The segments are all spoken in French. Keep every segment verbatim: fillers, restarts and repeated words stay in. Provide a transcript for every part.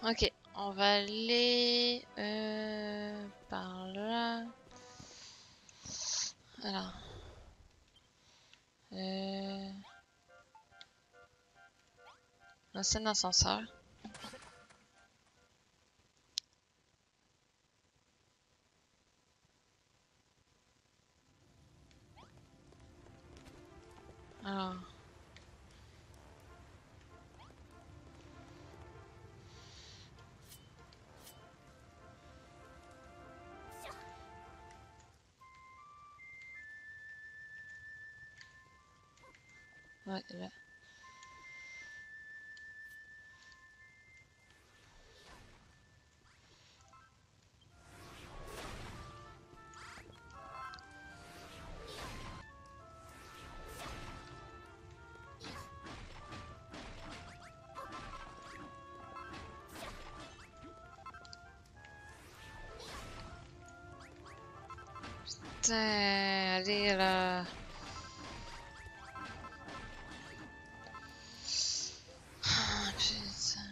Ok, on va aller euh, par là. Alors, euh, l'ancien ascenseur. Alors, ouais, là. Putain, allez là. Ah, putain.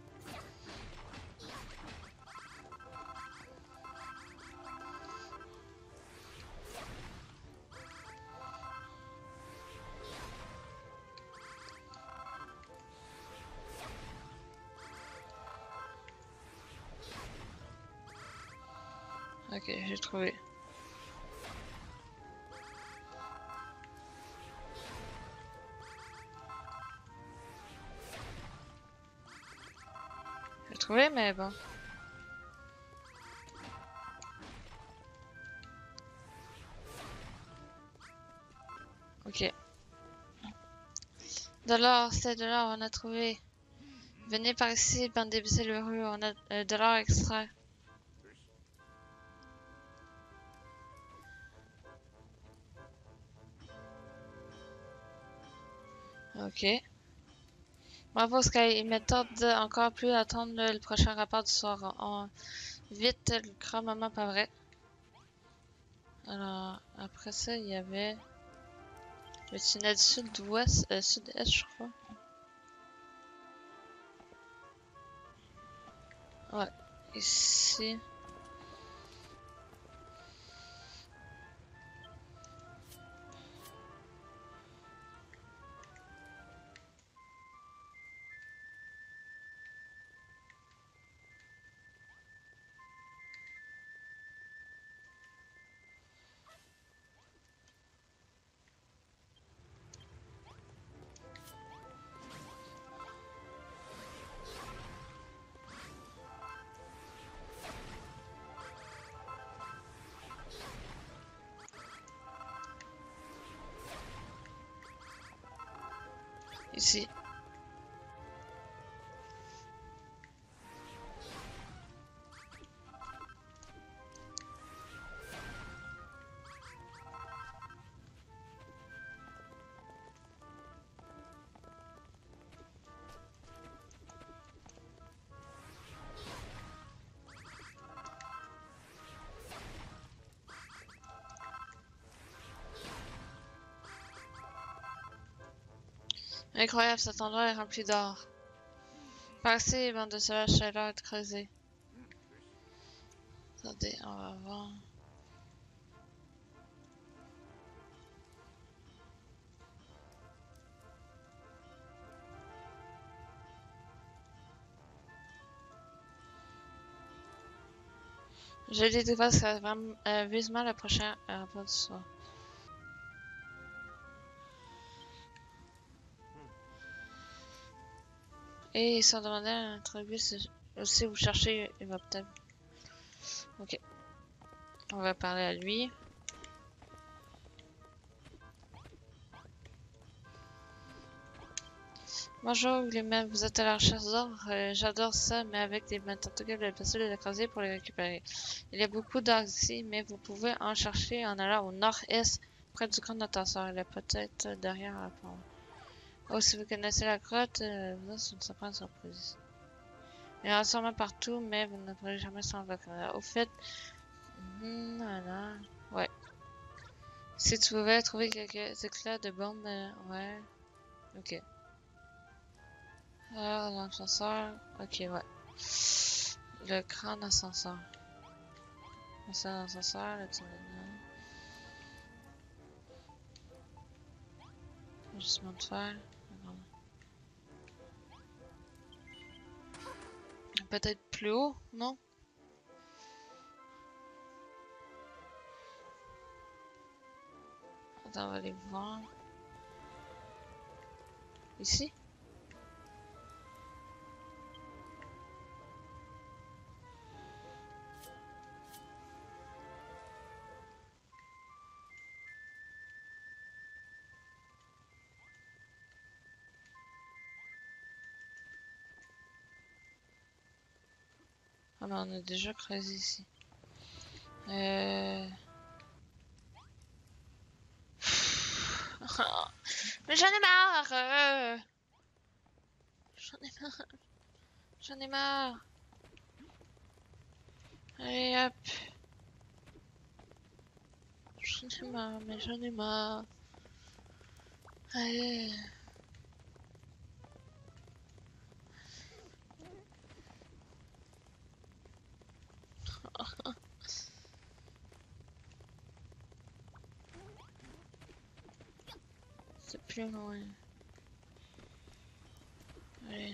Ok, j'ai trouvé. J'ai trouvé, mais bon. Ok. De l'or, c'est de l'or, on a trouvé. Venez par ici, bande d'imbéciles heureux, on a euh, de l'or extra. Ok. Bravo Sky, il me tarde encore plus à attendre le, le prochain rapport du soir. On... Vite, le grand moment pas vrai. Alors, après ça, il y avait le tunnel sud-ouest, euh, sud-est, je crois. Ouais, ici. Ici. Incroyable, cet endroit est rempli d'or. Passez, bande de sauvages, c'est l'heure de creuser. Attendez, on va voir. Je l'ai découvert, c'est vraiment euh, vivement le prochain euh, rapport du soir. Et ils sont demandés à notre bus aussi vous cherchez il va peut-être. Ok. On va parler à lui. Bonjour Glimmer, vous êtes à la recherche d'or? Euh, J'adore ça, mais avec des tentacules de possible de le creuser pour les récupérer. Il y a beaucoup d'or ici, mais vous pouvez en chercher en allant au nord-est, près du grand ascenseur. Il est peut-être derrière la porte. Oh, si vous connaissez la grotte, euh, vous êtes une surprise surprise. Il y en a sûrement partout, mais vous ne pourrez jamais s'en reconnaître. Au fait, hmm, voilà. Ouais. Si tu pouvais trouver quelques éclats de bombes, euh, ouais. Ok. Alors, l'ascenseur, ok, ouais. Le grand ascenseur. C'est un ascenseur, là, tu Ajustement de fer. Peut-être plus haut, non? Attends, on va aller voir. Ici? Ah mais on a déjà creusé ici. Euh... Mais j'en ai marre! euh. J'en ai marre! J'en ai marre! Allez hop! J'en ai marre, mais j'en ai marre! Allez! C'est plus loin. Allez.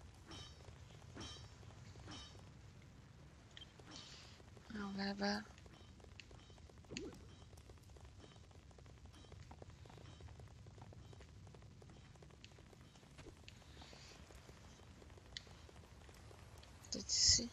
On va là-bas. Peut-être ici.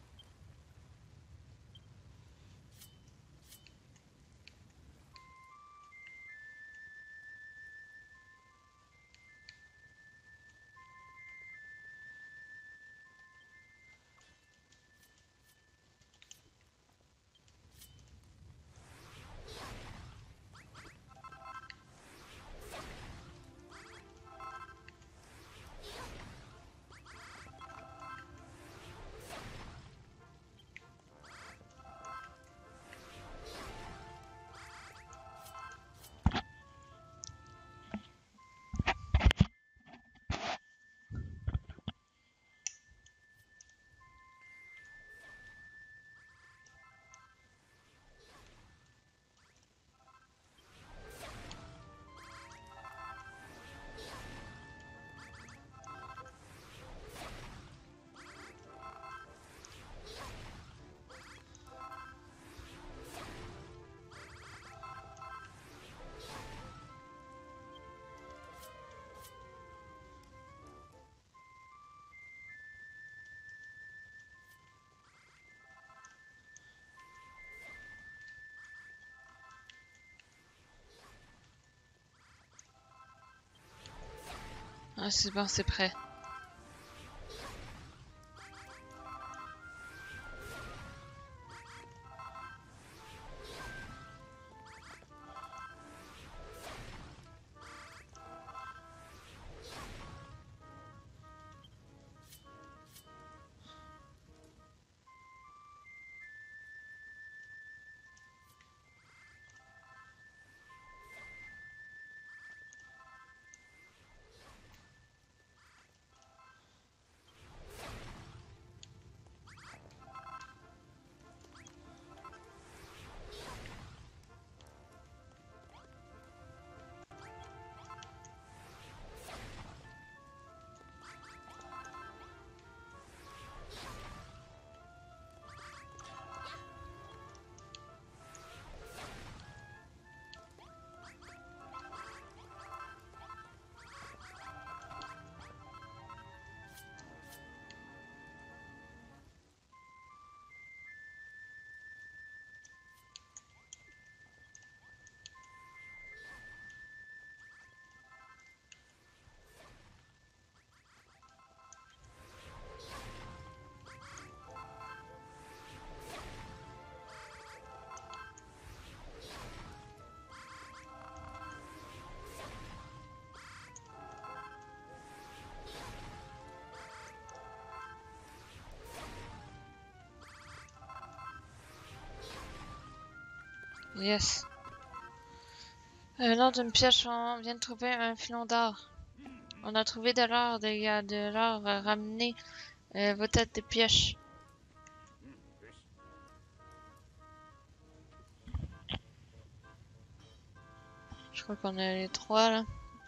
Ah, c'est bon, c'est prêt. Yes. Euh, lors d'une pièce, on vient de trouver un filon d'or. On a trouvé de l'or, il y a de l'or ramené Euh, vos têtes de pioche. Je crois qu'on a les trois là.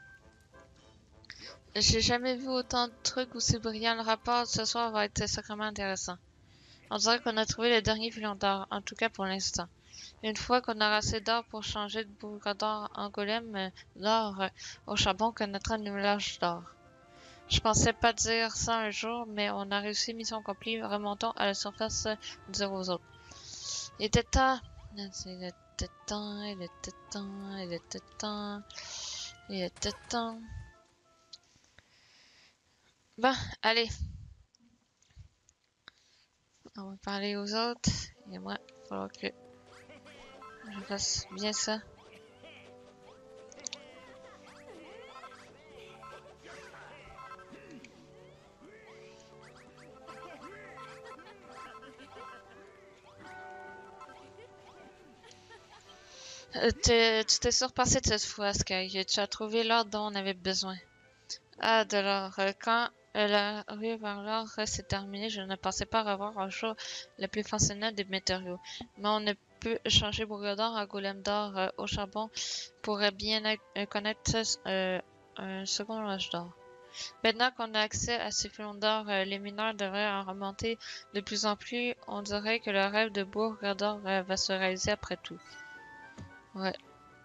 J'ai jamais vu autant de trucs aussi brillants. Le rapport de ce soir va être sacrément intéressant. On dirait qu'on a trouvé le dernier filon d'or, en tout cas pour l'instant. Une fois qu'on aura assez d'or pour changer de bourre d'or en golem euh, d'or euh, au charbon, qu'on connaîtra une nuage d'or. Je pensais pas dire ça un jour, mais on a réussi, mission accomplie. Remontons à la surface, euh, dire aux autres. Il était temps. Il était temps, il était temps, il était temps, il était temps. Bon, allez. On va parler aux autres. Et moi, il va falloir que je fasse bien ça. Euh, tu t'es surpassé cette fois, Sky. Tu as trouvé l'or dont on avait besoin. Ah, de l'or. Euh, Quand euh, la rue vers l'or s'est terminée, je ne pensais pas revoir un jour le plus fonctionnel des matériaux. Mais on ne peut changer bourreau d'or en golem d'or euh, au charbon pour bien euh, connaître euh, un second âge d'or. Maintenant qu'on a accès à ces filons d'or, euh, les mineurs devraient en remonter de plus en plus. On dirait que le rêve de bourreau d'or euh, va se réaliser après tout. Ouais.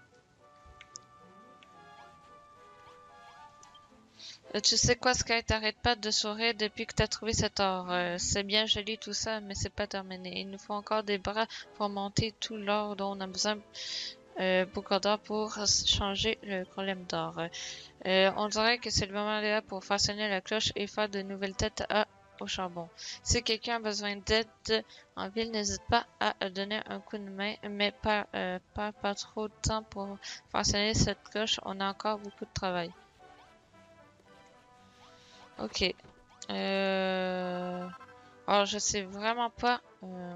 Euh, Tu sais quoi, Sky, t'arrêtes pas de sourire depuis que t'as trouvé cet or. Euh, c'est bien joli tout ça, mais c'est pas terminé. Il nous faut encore des bras pour monter tout l'or dont on a besoin euh, beaucoup d'or pour changer le problème d'or. Euh, on dirait que c'est le moment là pour façonner la cloche et faire de nouvelles têtes à, au charbon. Si quelqu'un a besoin d'aide en ville, n'hésite pas à donner un coup de main, mais pas, euh, pas, pas trop de temps pour façonner cette cloche. On a encore beaucoup de travail. Ok. Euh... Alors, je sais vraiment pas euh...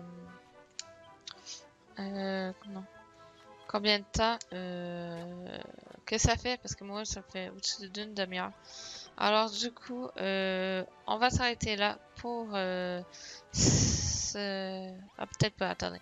Euh... non. Combien de temps euh... que ça fait, parce que moi, ça fait au-dessus d'une demi-heure. Alors, du coup, euh... on va s'arrêter là pour... Euh... Ce... Ah, peut-être pas, attendez.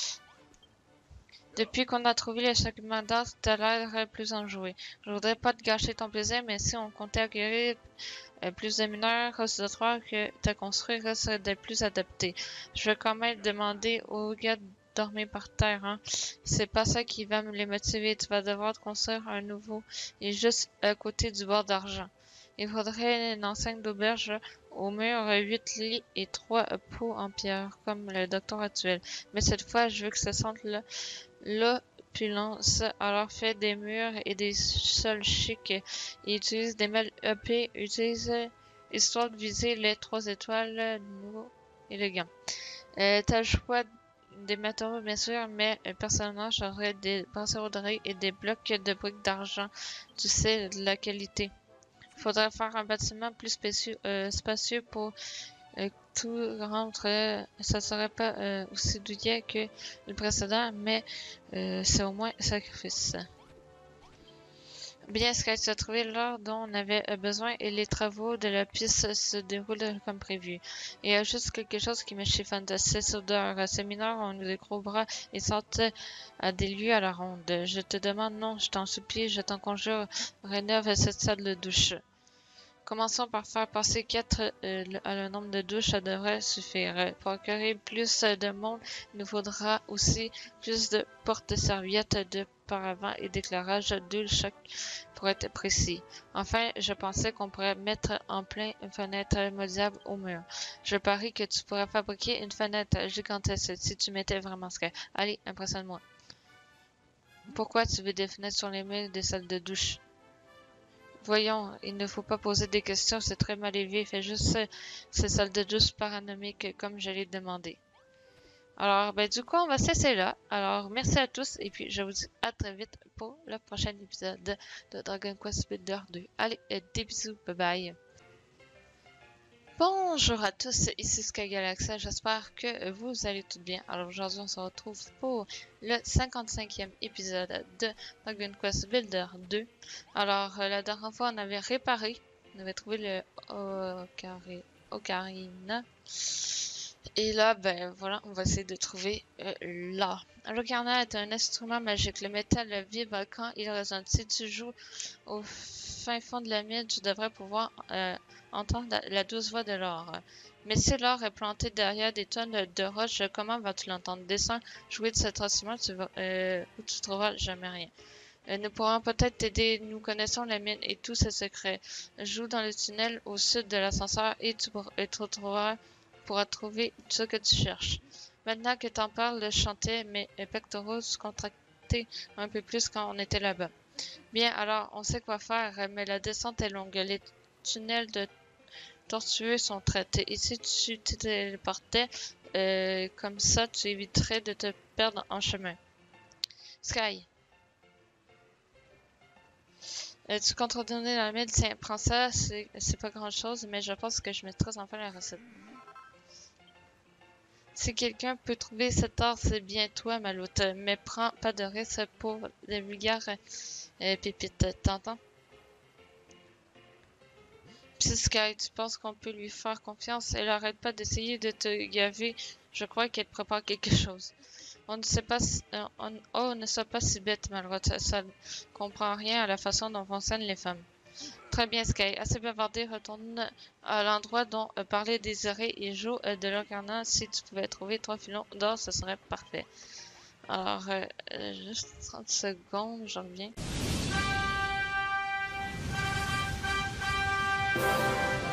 Depuis qu'on a trouvé les chacun d'or, t'as l'air plus enjoué. Je voudrais pas te gâcher ton plaisir, mais si on comptait acquérir euh, plus de mineurs, cause de croire que t'as construit serait des plus adapté. Je vais quand même demander aux gars de dormir par terre, hein. C'est pas ça qui va me les motiver. Tu vas devoir te construire un nouveau et juste à côté du bord d'argent. Il faudrait une enseigne d'auberge au mur, huit lits et trois pots en pierre, comme le docteur actuel. Mais cette fois, je veux que ça sente le l'opulence. Alors fais des murs et des sols chics et utilise des mails E P, utilise histoire de viser les trois étoiles nouveaux élégants. Euh, T'as le choix des matériaux bien sûr, mais euh, personnellement j'aurais des brasseries et des blocs de briques d'argent. Tu sais, de la qualité. Faudrait faire un bâtiment plus spacieux, euh, spacieux pour euh, tout rentre. Euh, ça serait pas euh, aussi douillet que le précédent, mais euh, c'est au moins un sacrifice. Bien, ce tu as trouvé l'or dont on avait besoin et les travaux de la piste se déroulent comme prévu. Il y a juste quelque chose qui me chiffonne de ces odeurs. Ces mineurs ont des gros bras et sortent à des lieux à la ronde. Je te demande, non, je t'en supplie, je t'en conjure, rénove cette salle de douche. Commençons par faire passer quatre euh, à le nombre de douches, ça devrait suffire. Pour accueillir plus de monde, il nous faudra aussi plus de porte-serviettes, de paravents et d'éclairage, deux chaque pour être précis. Enfin, je pensais qu'on pourrait mettre en plein une fenêtre modiable au mur. Je parie que tu pourrais fabriquer une fenêtre gigantesque si tu mettais vraiment ce que... Allez, impressionne-moi. Pourquoi tu veux des fenêtres sur les murs des salles de douche? Voyons, il ne faut pas poser des questions, c'est très mal élevé. Fais juste ces salles de douche paranomiques comme je l'ai demandé. Alors, ben du coup, on va cesser là. Alors, merci à tous et puis je vous dis à très vite pour le prochain épisode de Dragon Quest Builder deux. Allez, des bisous, bye bye. Bonjour à tous, ici Sky Galaxa, j'espère que vous allez tout bien. Alors aujourd'hui on se retrouve pour le cinquante-cinquième épisode de Dragon Quest Builder deux. Alors la dernière fois on avait réparé, on avait trouvé le oh, carré, ocarina. Et là, ben voilà, on va essayer de trouver euh, l'or. L'ocarina est un instrument magique. Le métal vibre quand il résonne. Si tu joues au fin fond de la mine, tu devrais pouvoir euh, entendre la, la douce voix de l'or. Mais si l'or est planté derrière des tonnes de roches, comment vas-tu l'entendre? Descends, jouer de cet instrument, tu vas, euh, où tu trouveras jamais rien. Euh, nous pourrons peut-être t'aider. Nous connaissons la mine et tous ses secrets. Joue dans le tunnel au sud de l'ascenseur et tu, et tu trouveras pourra trouver ce que tu cherches. Maintenant que t'en parles, chanter, mes pectoraux se contractaient un peu plus quand on était là-bas. Bien, alors, on sait quoi faire, mais la descente est longue. Les tunnels de tortueux sont traités. Et si tu te téléportais euh, comme ça, tu éviterais de te perdre en chemin. Sky. Euh, tu comptes retourner dans le mille, tiens, prends ça, c'est pas grand chose, mais je pense que je maîtrise enfin la recette. Si quelqu'un peut trouver cet or, c'est bien toi, Maloute, mais prends pas de risque pour les vulgaires euh, pépites, t'entends? Pis Sky, tu penses qu'on peut lui faire confiance? Elle arrête pas d'essayer de te gaver, je crois qu'elle prépare quelque chose. On ne sait pas si, euh, on, oh, ne sois pas si bête, Maloute, ça ne comprend rien à la façon dont fonctionnent les femmes. Très bien, Sky. Assez bavardé, retourne à l'endroit dont euh, parlait Désiré et joue euh, de l'Ocarina. Si tu pouvais trouver trois filons d'or, ce serait parfait. Alors, euh, euh, juste trente secondes, je reviens.